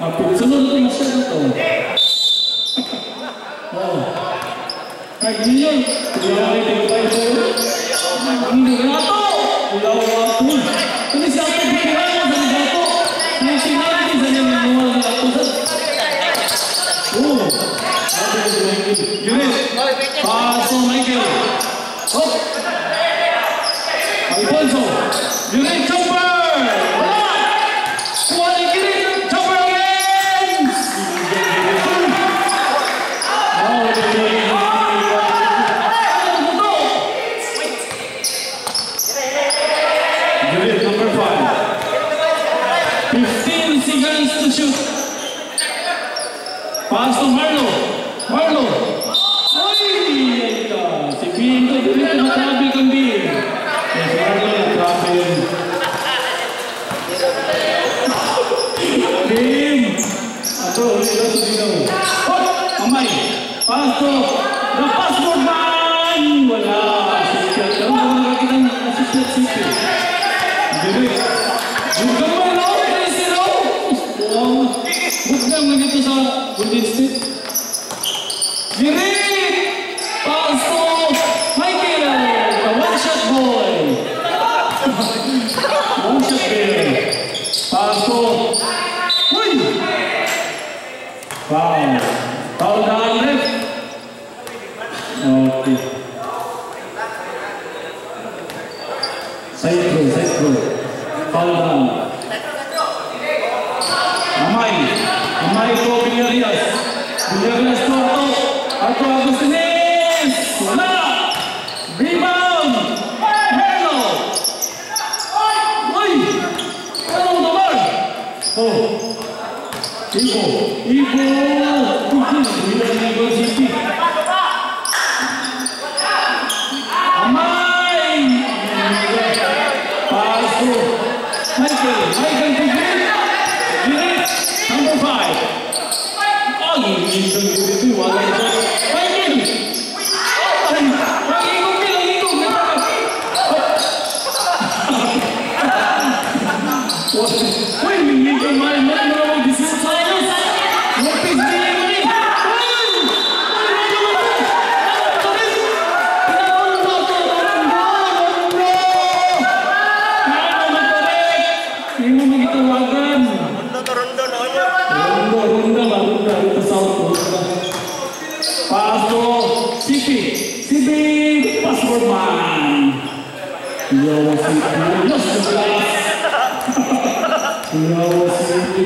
Sunod ito masyado ito. Kahit ninyo, tulawin din tayo sa'yo. Hindi ka ito! Tulawin ito. Kung siya ako bigyan mo sa gato, may sinabi sa niya manuwa sa gato. Yunit, paso Michael. Hop! Alfonso, Yunit, jumper! Wala! Kuha ni Kirin, jumper again! Yunit, number 5. 15 seconds to shoot. Pass to Marlo. Marlo. Ay, ka. Si Pinto dito matabi kang Bin. Yes, Marlo nagtrabe yun. Game. Ato, ulit lang sa dino. Hop! Amay. Pass to the passport man. Wala. Assistant. Karoon ko nakakita ng assistant city. Direct. Bukang mo, no? 3-0. Wow. Bukang na dito sa Golden State. Girit! Pass to Michael! A one-shot boy! One-shot there. Pass to... Uy! Foul. Foul down left. Okay. Side throw. Foul down. Amay ko, Villarreal to Ato Agustines! Wala! Rebound! Merlo! Uy! Anong naman? Oh! Ibo! Ibo City! Amay! Paso! Michael to Girit! Number 5! Ang isang dito, wala ito. Michael! Lang-ikog. Uy, hindi ka man mo mag-desisyon sa akin. Lopez, hindi mo rin. Hindi mo magitawagan. Ronda dito sa auto. Paso, CP, passport man. Yawa CP, lost the glass. Yawa CP.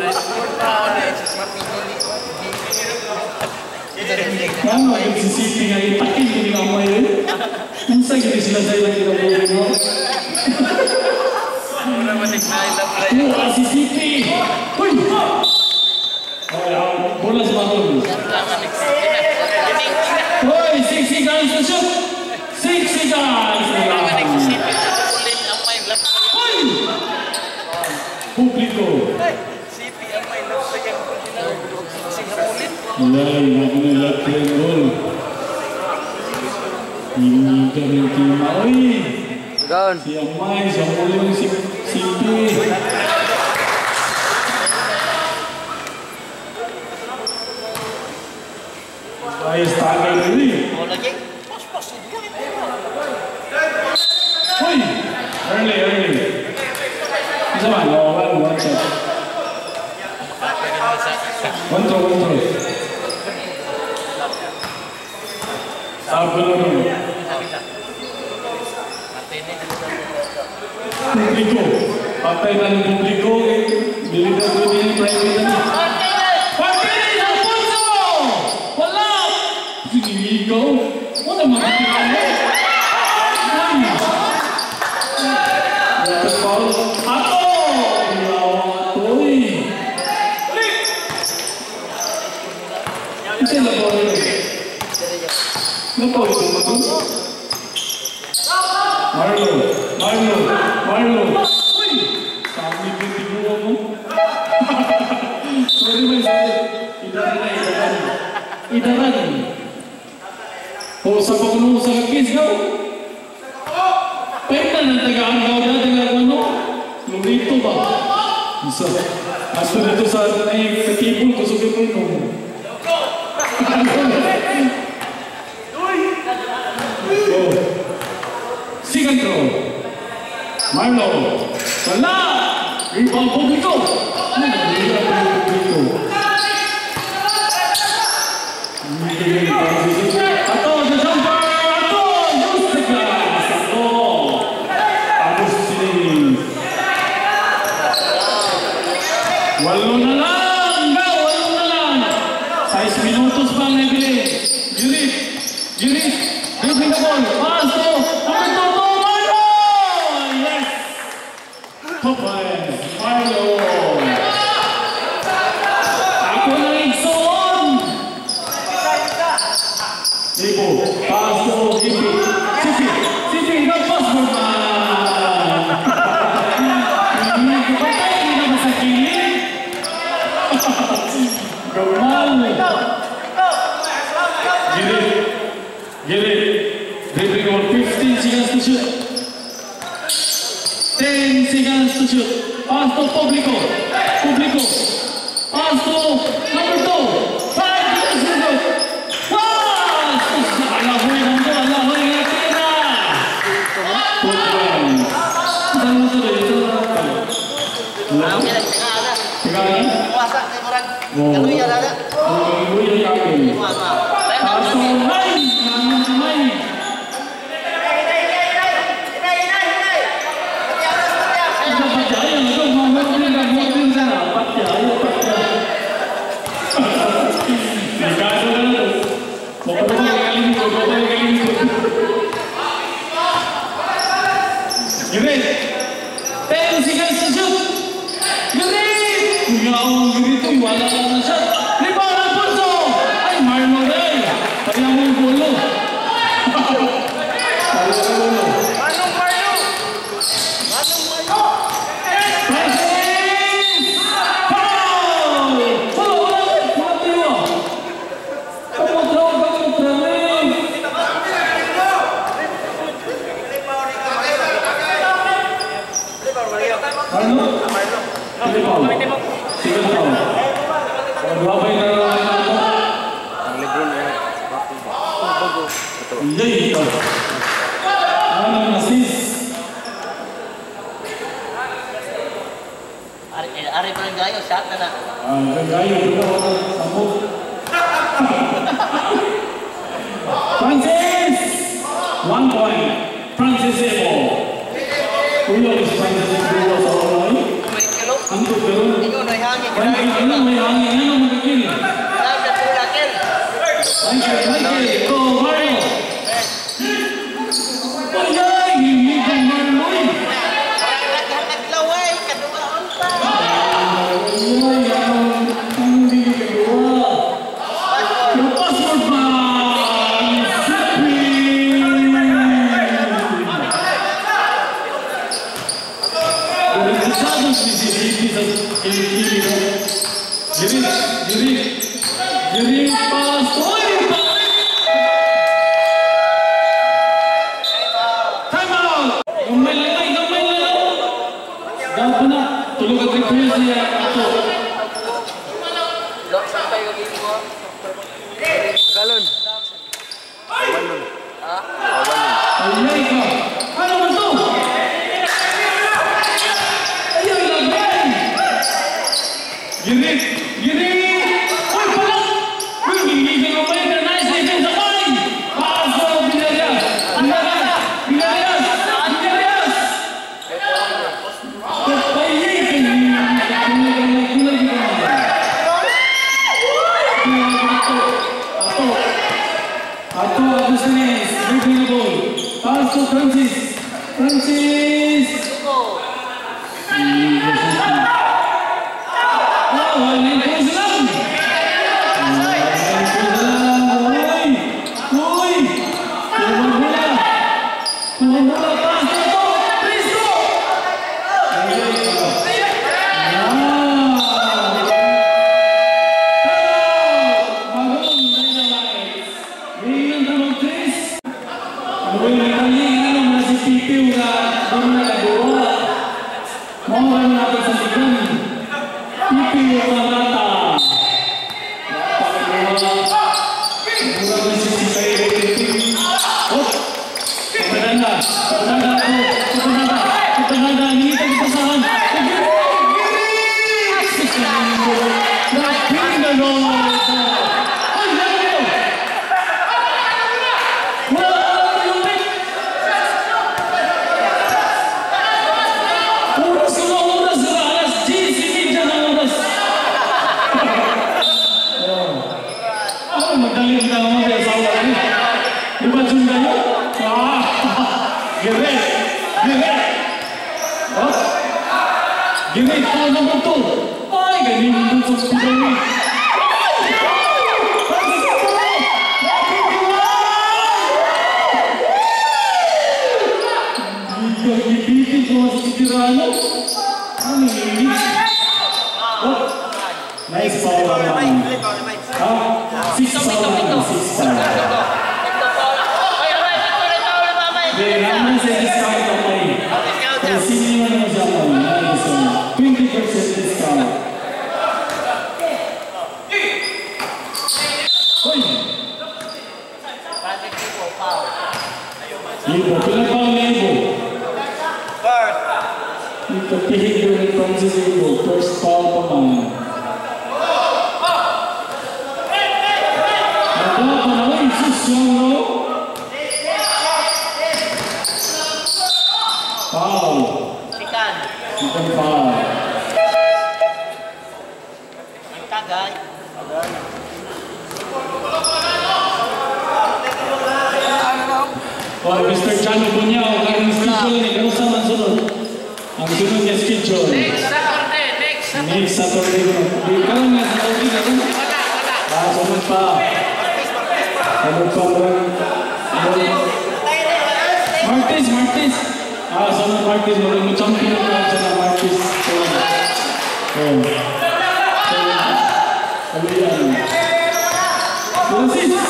Kama yung si CP nga itakin yung kamay yun. Minsan gini sila sa'yo lang kinabuhin mo. Mura si CP. Uy! Bola sa Marlo. Hoy, 6 seconds to shoot. 6 seconds. Hoy! Publiko. Wala, hindi na left hand goal. Hindi ka rin kima. Uy! Si Amay, siya muli yung CP. Ayos tagal na rin. Uy! Early. Isa man, one shot. One throw. Sabi na rin. Publiko. Patay na ng publiko. Bilitan ko din yung private na. Ikaw? Wala makikita mo? Ato! Kasi nabaw yun. Nabaw ito mo? Marlo! Uy! Sabi ko tibuwa mo? Sorry. Idaran. O sa pagkuno sa lakis daw. Pwede na ng tagaan daw na tagaan ano? Lulito ba? Isa. Asto dito sa katipon, kusugin ko ito. Second throw. Marlo. Wala! Rebound publiko. Ato, the jumper! Ato! Gusto ka! Ato! Agustin! Walo na lang! Walo na lang! 6 minutos pa ang nabili. Unit! Dribbling the ball. Pass to number 2, Marlo! Yes! Top line, Marlo! Ako na igsoon! Libo, pass to Sipi, no pass mo ba? Hindi na ba sa kilid? Gamal! Get it. Dribbling on 15 seconds to shoot. 10 seconds to shoot. Pass to Publico. Pass to number 2. 5 seconds to shoot. Pass! Alahoy natin na. Good one. Saan mo tuloy? Sigaran? Wasak ni Murag. Kaluya na. Kaluya kami. Pass to 9. Ari pa ng gayo, shot na na. Gayo, Francis! 1 point. Francis Ebo. Ulo is Francis Ebo sa Oloy. Anto pero? Ikaw na hangin. May hangin. Ano magkakil? Sabi na pula, Kel. Michael. Go, Mario. Ayay! Hindi ka Marloy. Naglaway, kadumaan pa. Galon. Balon. Ha? Balon. Ano ba ito? Ayaw ilagay! Girit! Uy, pala! Uy, gigigil mo pa yun. Nice defense sa line! Paso! Binarias! Ato Agustin, dribbling the ball. Pass to Francis. Mau natin sa ligan. Nangitang ipasahan. Gini, kalau nomor tu, ay, ganyan dun sa hospital ni. Gibitin ko sa titirano. Ano yun? Nice foul naman. Ha? 6 foul naman, 6 foul. Hindi, naman sa discount ako eh. Kaya sino naman siya ako, 20% discount. Hoy! Ibo, pinagpang na Ibo. Ito, pihig yung Francis Ibo. First foul pa man. Nagawa pa naman, sus yung no? Foul. Second foul. Tagay. Oh, Mr. Chano Bunyao, karang schedule ni Kamusta man sunod? Ang sunod niya schedule. Next Saturday. Di ka lang nga Saturday na rin. Sunod pa. Sunod pa Martes. Sunod Martes. Maraming mo champion ka sa Martes. Ano yan? Francis!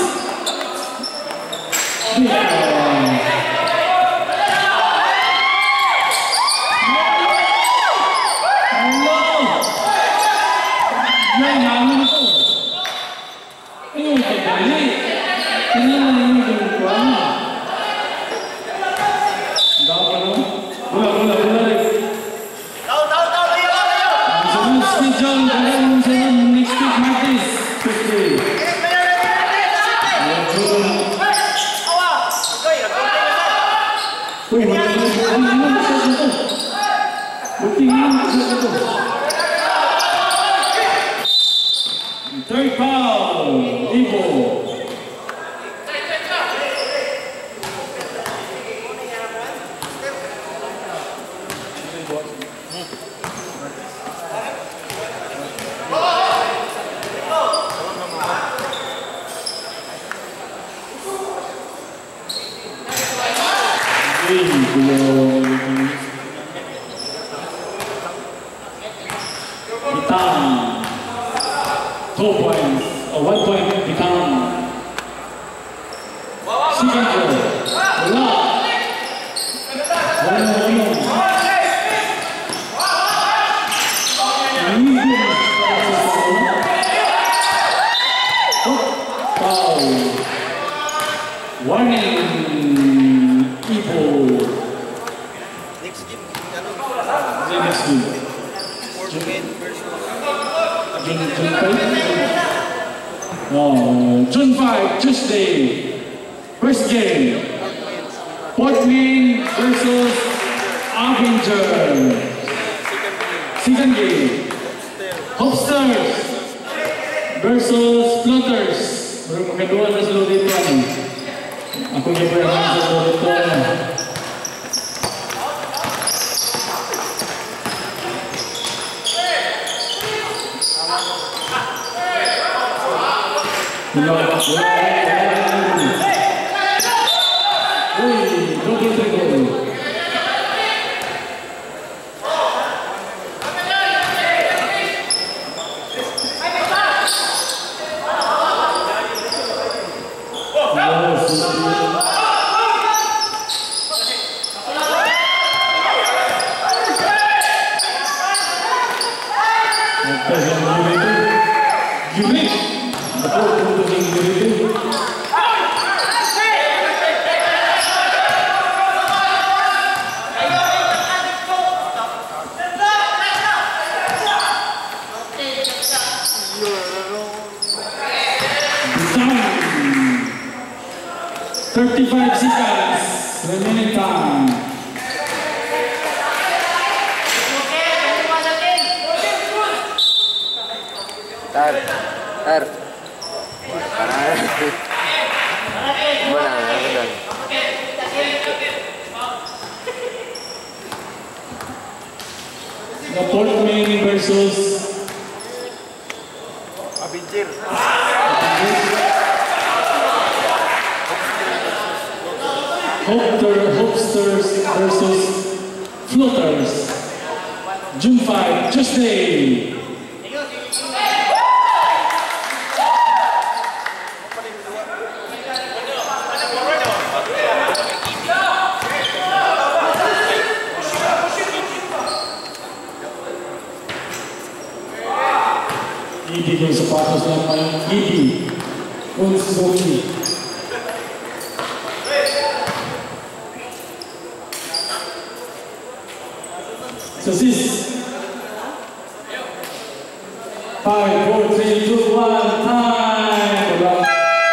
Third foul, Ibo. Become 2 points, 1 point become second goal. Warning, Ibo. Next game. Next game. June 5, Tuesday. First game. Portland versus Avenger. Second game. Hopsters versus Floaters. Baru kedua na sila dito. Ako yung pernah sa dito. 3-minute time. Tar. Mana? The fourth main versus Abinjir. Hopsters versus Floaters. June 5, Tuesday. Gigi kung sapatos lang pa yung Gigi. Unsuki. So this 5, 4, 3, 2, 1, time!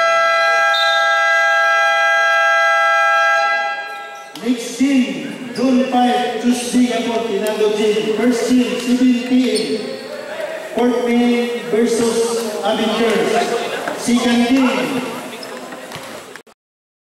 Next team, June 5, Tuesday Gapon, Tinago team. First team, 7 p.m. Fort Maine versus Avengers. Second team,